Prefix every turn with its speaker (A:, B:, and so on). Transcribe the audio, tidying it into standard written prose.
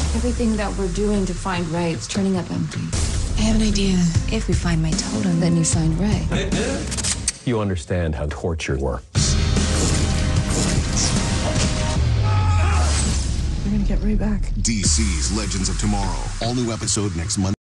A: Everything that we're doing to find Ray, it's turning up empty.
B: I have an idea. If we find my totem,
A: Then you find Ray.
C: You understand how torture works.
A: We're gonna get Ray back.
D: DC's Legends of Tomorrow. All new episode next Monday.